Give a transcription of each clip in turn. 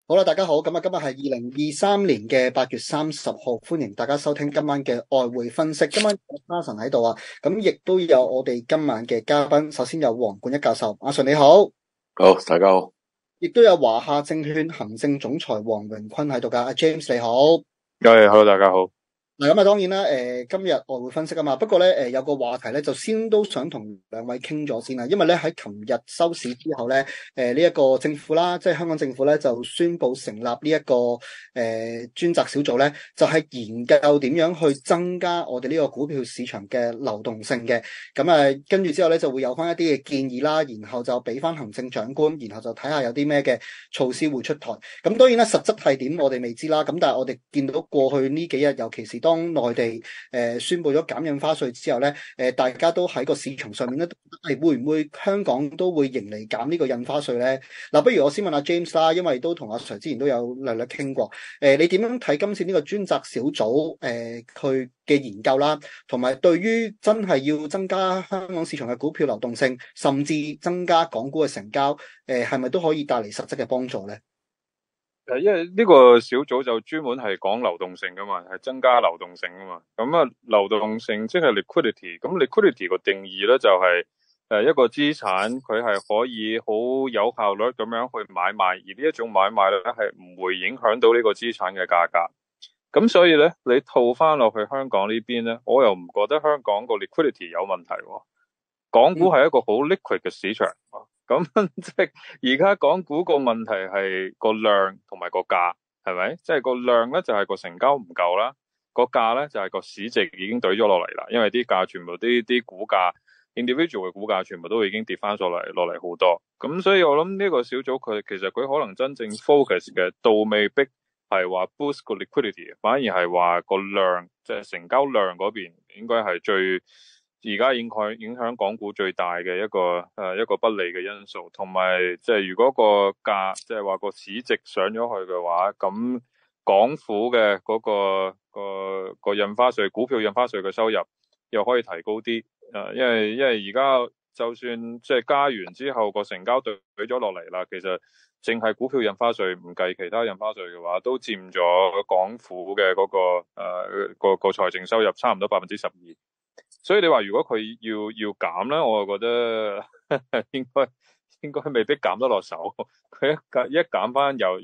好啦，大家好，咁啊，今日係2023年嘅8月30號，歡迎大家收聽今晚嘅外匯分析。今晚有阿神喺度啊，咁亦都有我哋今晚嘅嘉賓。首先有黃冠一教授，阿神你好。 好，大家好。 亦都有華夏證券行政總裁黃榮坤喺度噶，阿 James 你好。 Hello，大家好。 嗱，咁啊，當然啦，今日外匯分析啊嘛，不過咧，有個話題咧，就先都想同兩位傾咗先啦，因為咧喺琴日收市之後咧，呢一個政府啦，即係香港政府咧，就宣布成立呢一個專責小組咧，就係研究點樣去增加我哋呢個股票市場嘅流動性嘅。咁啊，跟住之後咧，就會有翻一啲嘅建議啦，然後就俾翻行政長官，然後就睇下有啲咩嘅措施會出台。咁當然啦，實質係點我哋未知啦。咁但係我哋見到過去呢幾日，尤其是當內地宣布咗減印花稅之後咧，大家都喺個市場上面咧，係會唔會香港都會迎嚟減呢個印花稅咧？嗱，不如我先問阿 James 啦，因為都同阿 Sir 之前都有略略傾過。你點樣睇今次呢個專責小組佢嘅研究啦，同埋對於真係要增加香港市場嘅股票流動性，甚至增加港股嘅成交，係咪都可以帶嚟實質嘅幫助咧？ 因為呢個小組就專門係講流動性噶嘛，係增加流動性噶嘛。咁啊，流動性即係 liquidity。咁 liquidity 個定義咧就係一個資產佢係可以好有效率咁樣去買賣，而呢一種買賣咧係唔會影響到呢個資產嘅價格。咁所以咧，你套翻落去香港呢邊咧，我又唔覺得香港個 liquidity 有問題喎。港股係一個好 liquid 嘅市場。咁即係而家港股個問題係個量同埋個價，係咪？即係個量咧就係個成交唔夠啦，個價咧就係個市值已經懟咗落嚟啦，因為啲價全部啲股價 individual 嘅股價全部都已經跌翻落嚟好多。咁所以我諗呢個小組佢其實佢可能真正 focus 嘅倒未必係話 boost 個 liquidity， 反而係話個量，即係成交量嗰邊應該係最而家影響港股最大嘅一個不利嘅因素。同埋即係如果個價即係話個市值上咗去嘅話，咁港府嘅個印花稅股票印花稅嘅收入又可以提高啲。因為而家就算即係加完之後個成交對咗落嚟啦，其實淨係股票印花稅唔計其他印花稅嘅話，都佔咗港府嘅個財政收入差唔多12%。所以你話如果佢要減咧，我就覺得應該未必減得落手。佢一減翻由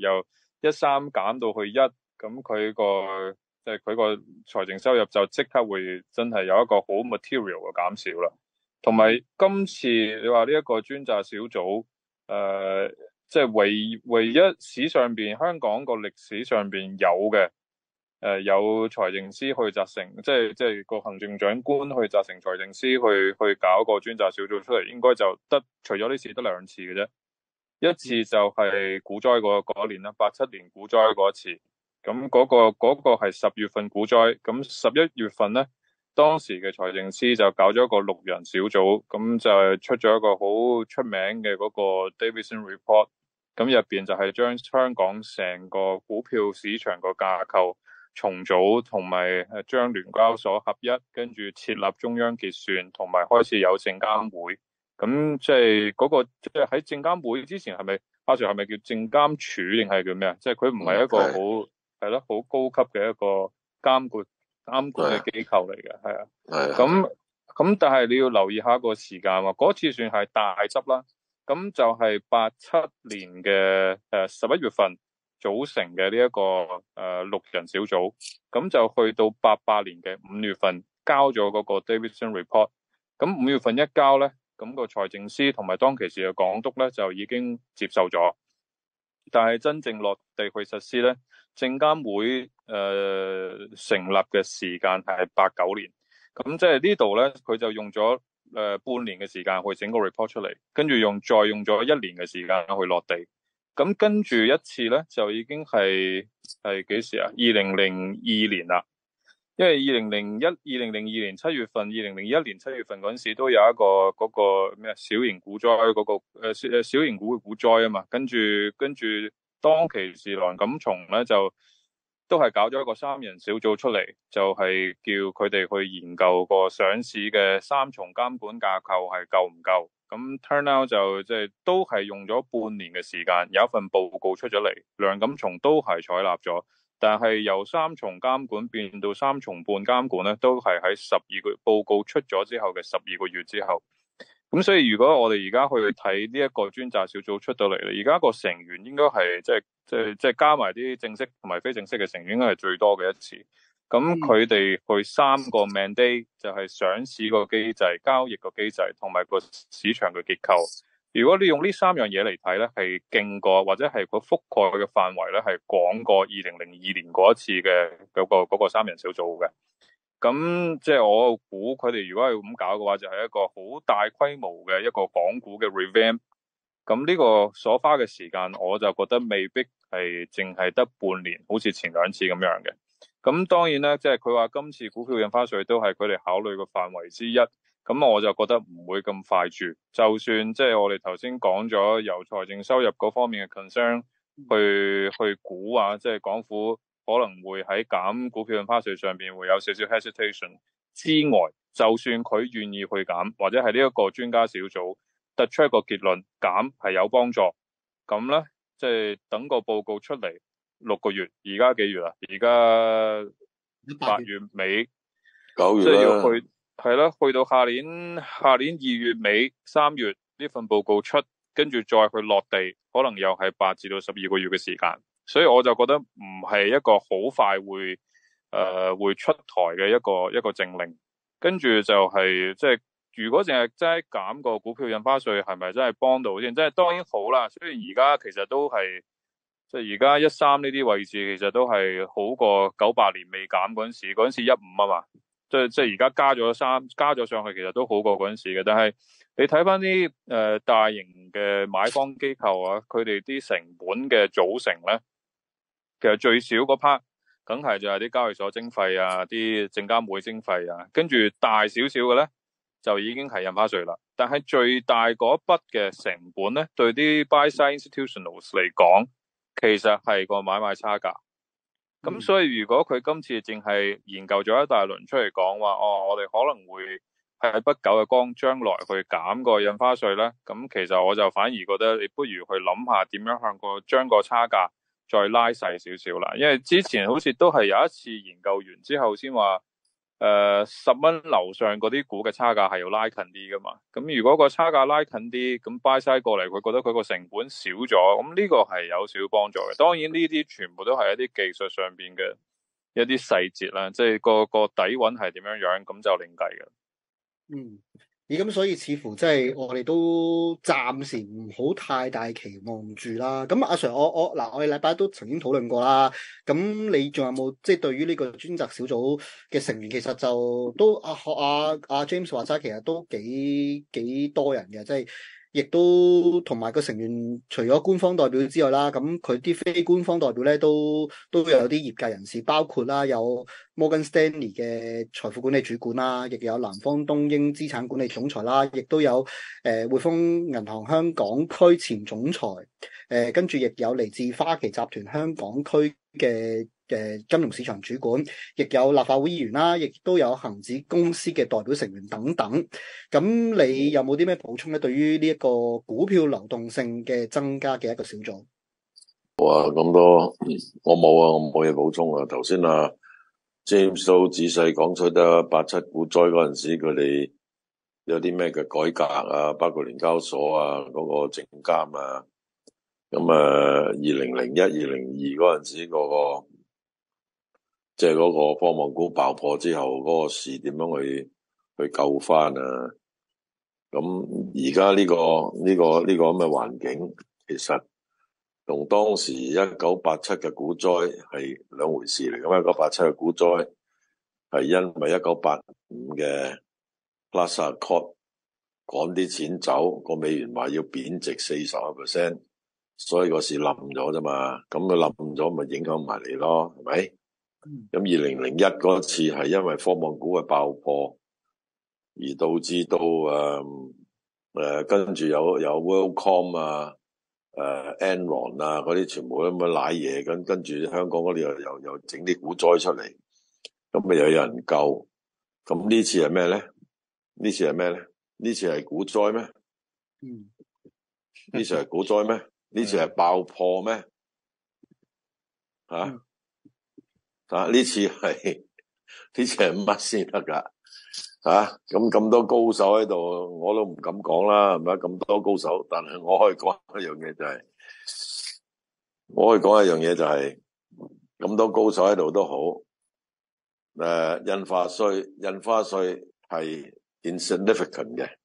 13減到去1，咁佢個財政收入就即刻會真係有一個好 material 嘅減少啦。同埋今次你話呢一個專責小組，即係唯一史上邊香港個歷史上邊有嘅。有財政司去責成，即係個行政長官去責成財政司去搞個專責小組出嚟，應該就除咗呢次得2次嘅啫。一次就係股災嗰年啦，87年股災嗰一次。咁嗰個係10月份股災，咁11月份咧，當時嘅財政司就搞咗一個6人小組，咁就係出咗一個好出名嘅嗰個 Davidson Report。咁入邊就係將香港成個股票市場個架構重組，同埋將聯交所合一，跟住設立中央結算，同埋開始有證監會。咁即係即係喺證監會之前係咪阿 Sir 係咪叫證監處定係叫咩啊？即係佢唔係一個好高級嘅一個監管嘅機構嚟嘅，係啊。咁但係你要留意下個時間喎，嗰次算係大執啦。咁就係87年嘅11月份組成嘅呢一個6人小組，咁就去到88年嘅5月份交咗嗰個 Davidson Report。咁5月份一交咧，咁個財政司同埋當其時嘅港督咧就已經接受咗，但係真正落地去實施咧，證監會成立嘅時間係89年。咁即係呢度咧，佢就用咗半年嘅時間去整個 report 出嚟，跟住再用咗1年嘅時間去落地。咁跟住一次咧，就已經係幾時啊？2002年啦。因為2002年7月份，2001年7月份嗰陣時都有一個嗰個咩小型股災嗰個小型股嘅股災啊嘛。跟住當其時梁錦松咧就都係搞咗一個3人小組出嚟，就係叫佢哋去研究個上市嘅3重監管架構係夠唔夠。 咁 turn out 就即係都係用咗半年嘅時間，有一份報告出咗嚟，梁錦松都係採納咗，但係由3重監管變到3重半監管咧，都係喺12個報告出咗之後嘅12個月之後。咁所以如果我哋而家去睇呢一個專責小組出到嚟咧，而家個成員應該係即係加埋啲正式同埋非正式嘅成員，應該係最多嘅一次。咁佢哋去3個 mandate 就係上市個機制、交易個機制同埋個市場嘅結構。如果你用呢3樣嘢嚟睇咧，係勁過或者係個覆蓋嘅範圍咧係廣過2002年嗰一次嘅嗰個3人小組嘅。咁即係我估佢哋如果係咁搞嘅話，就係一個好大規模嘅一個港股嘅 revamp。咁呢個所花嘅時間，我就覺得未必係淨係得半年，好似前2次咁樣嘅。咁當然咧，即係佢話今次股票印花稅都係佢哋考慮嘅範圍之一。咁我就覺得唔會咁快住。就算即係我哋頭先講咗由財政收入嗰方面嘅 concern 去估啊，即係港府可能會喺減股票印花稅上邊會有少少 hesitation 之外，就算佢願意去減，或者係呢一個專家小組得出一個結論，減係有幫助，咁咧即係等個報告出嚟6個月，而家幾月啊？而家8月尾 9月即係要去係啦，去到下年2月尾3月呢份報告出，跟住再去落地，可能又係8至到12個月嘅時間。所以我就覺得唔係一個好快會出台嘅一個政令。跟住就係即係如果淨係真係減個股票印花稅，係咪真係幫到先？即係當然好啦。雖然而家其實都係即係而家13呢啲位置，其實都係好過98年未減嗰陣時15啊嘛。即係而家加咗上去，其實都好過嗰陣時嘅。但係你睇翻啲大型嘅買方機構啊，佢哋啲成本嘅組成咧，其實最少嗰 part 梗係就係啲交易所徵費啊，啲證監會徵費啊，跟住大少少嘅咧就已經係印花稅啦。但係最大嗰筆嘅成本咧，對啲 buy side institutionals 嚟講，其實係個買賣差價。咁所以如果佢今次淨係研究咗一大輪出嚟講話，我哋可能會喺不久嘅將來去減個印花稅咧，咁其實我就反而覺得你不如去諗下點樣將個差價再拉細少少啦。因為之前好似都係有一次研究完之後先話10蚊樓上嗰啲股嘅差價係要拉近啲噶嘛。咁如果個差價拉近啲，咁 buy side 過嚟，佢覺得佢個成本少咗，咁呢個係有少少幫助嘅。當然呢啲全部都係一啲技術上邊嘅一啲細節啦，即係個底蘊係點樣樣，咁就另計嘅。 咁所以似乎即係我哋都暫時唔好太大期望住啦。咁阿 Sir，我哋禮拜都曾經討論過啦。咁你仲有冇即係對於呢個專責小組嘅成員，其實就都學阿 James 話齋，其實都幾多人嘅，即係亦都同埋個成員除咗官方代表之外啦，咁佢啲非官方代表咧都有啲業界人士，包括啦有摩根士丹利嘅財富管理主管啦，亦有南方東英資產管理總裁啦，亦都有匯豐銀行香港區前總裁，跟住亦有嚟自花旗集團香港區嘅金融市場主管，亦有立法會議員啦，亦都有恒指公司嘅代表成員等等。咁你有冇啲咩補充咧？對於呢一個股票流動性嘅增加嘅一個小組？ 哇，咁多我冇啊，我冇嘢補充啊。頭先啊 James 都仔細講出得87股災嗰陣時，佢哋有啲咩嘅改革啊，包括聯交所啊，嗰個證監啊。咁2001、2002嗰陣時嗰個即係嗰個科網股爆破之後，嗰個市點樣去救翻啊？咁而家呢個咁嘅環境，其實同當時1987嘅股災係兩回事嚟。咁1987嘅股災係因為1985嘅 Plaza Accord 趕啲錢走，個美元話要貶值40%，所以個市冧咗啫嘛。咁佢冧咗，咪影響埋你咯，係咪？咁2001嗰次係因為科網股嘅爆破，而導致到跟住有 WorldCom 啊、Enron 啊嗰啲全部咁嘅瀨嘢，跟住香港嗰啲又整啲股災出嚟，咁咪又有人救。咁呢次係咩咧？呢次係股災咩？ 呢次係股災咩？呢次係爆破咩？呢次係乜先得㗎？咁多高手喺度，我都唔敢講啦，係咪？咁多高手，但係我可以講一樣嘢就係，咁多高手喺度都好。印花稅係 insignificant 嘅，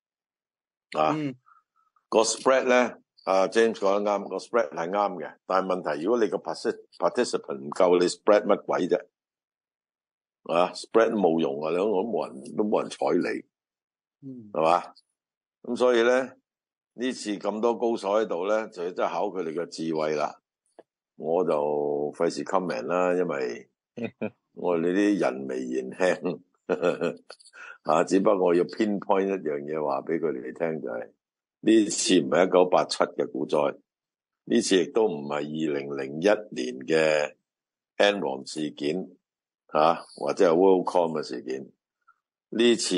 個 spread 咧，James 講得啱，個 spread 係啱嘅，但係問題如果你個 participant 唔夠，你 spread 乜鬼啫？spread 都冇用啊，你都冇人睬你，係嘛？咁所以咧，呢次咁多高手喺度咧，就真係考佢哋嘅智慧啦。我就費事 comment 啦，因為我哋啲人微言輕，只不過要 pinpoint 一樣嘢話俾佢哋聽，就係呢次唔係1987嘅股災，呢次亦都唔係2001年嘅 Enron 事件，或者係 WorldCom 嘅事件，呢次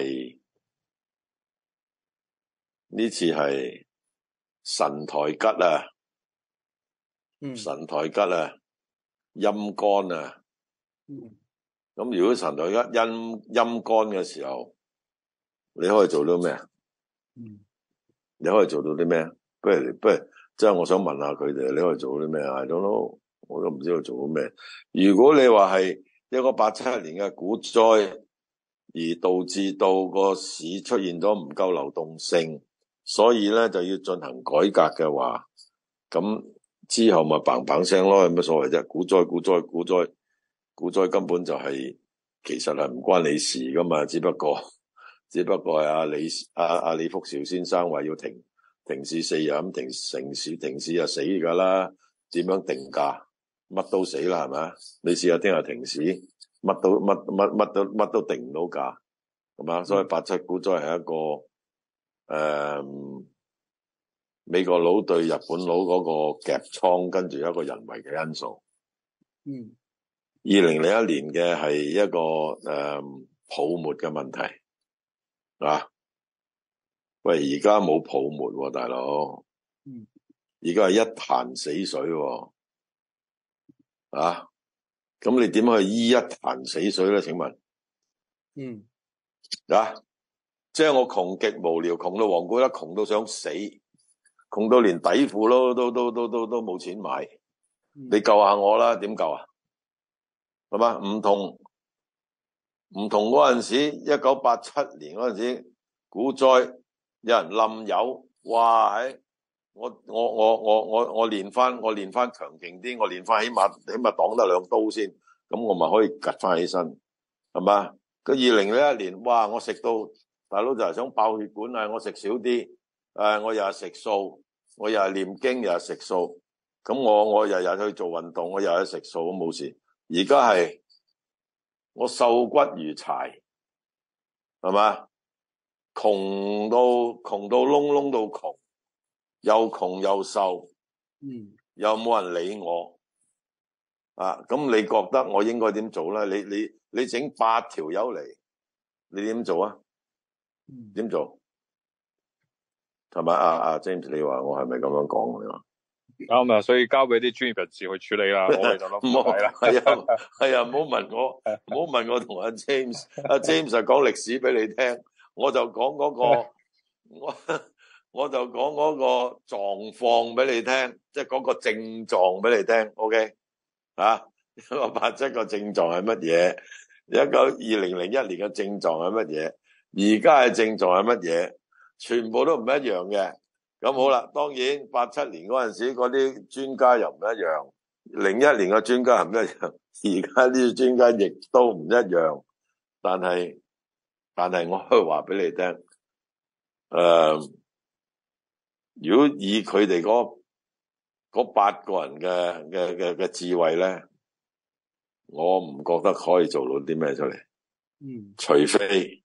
係神台吉啊！神台吉啊，陰乾啊，咁如果神台吉陰乾嘅時候，你可以做到咩啊？你可以做到啲咩？不如，即係我想問下佢哋，你可以做到啲咩啊？ I don't know， 我都唔知佢做到咩。如果你話係1987年嘅股災，而導致到個市出現咗唔夠流動性，所以咧就要進行改革嘅話，咁之後咪砰砰聲咯，有乜所謂啫？股災根本就係其實係唔關你事噶嘛，只不過係阿李福兆先生話要停市4日，咁停市就死噶啦，點樣定價？乜都死啦，係咪？你試下聽日停市，乜都定唔到價，係嘛？所以87股災係一個美國佬對日本佬嗰個夾倉，跟住一個人為嘅因素。2001年嘅係一個泡沫嘅問題。喂，而家冇泡沫喎，大佬。而家係一潭死水喎。咁你點去醫一潭死水咧？請問？即係我窮極無聊，窮到黃古啦，窮到想死。窮到連底褲都冇錢買，你救下我啦？點救啊？係嘛？唔同嗰陣時，1987年嗰陣時股災，有人冧油，哇！我練翻強勁啲，我練翻起碼擋得2刀先，咁我咪可以趌翻起身，係嘛？佢2001年，哇！我食到大佬就係想爆血管啊！我食少啲。我又係食素，我又係念經，又係食素，咁我日日去做運動，我又係食素，咁冇事。而家係我瘦骨如柴，係嘛？窮到窿到窮，又窮又瘦，又冇人理我。咁你覺得我應該點做咧？你整8條友嚟，你點做啊？點做？係咪James？ 你話我係咪咁樣講？你話啱啊，所以交俾啲專業人士去處理啦。我哋就諗唔係啦。係啊，唔好問我同阿 James。阿 James 就講歷史俾你聽，我就講嗰個我就講嗰個狀況俾你聽，即係嗰個症狀俾你聽。OK 187個症狀係乜嘢？2001年嘅症狀係乜嘢？而家嘅症狀係乜嘢？全部都唔一樣嘅。咁好啦，當然87年嗰陣時嗰啲專家又唔一樣，01年嘅專家係唔一樣，而家呢啲專家亦都唔一樣。但係我可以話俾你聽，如果以佢哋嗰8個人嘅智慧咧，我唔覺得可以做到啲咩出嚟。除非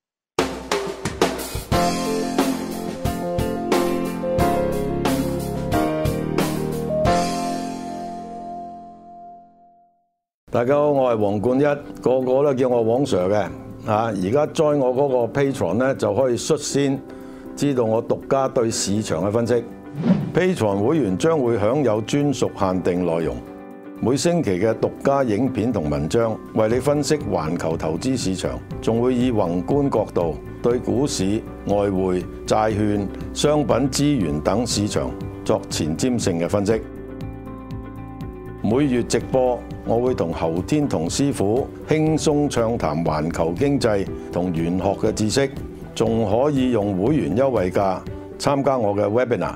大家好，我係黃冠一，個個都叫我黃 Sir 嘅。而家 join 我嗰個 Patreon 咧，就可以率先知道我獨家對市場嘅分析。Patreon 會員將會享有專屬限定內容，每星期嘅獨家影片同文章，為你分析環球投資市場，仲會以宏觀角度對股市、外匯、債券、商品、資源等市場作前瞻性嘅分析。每月直播，我會同侯天同師傅輕鬆暢談環球經濟同玄學嘅知識，仲可以用會員優惠價參加我嘅 webinar。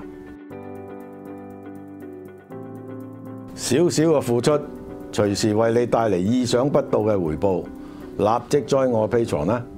少少嘅付出，隨時為你帶嚟意想不到嘅回報，立即join我 Patreon啦！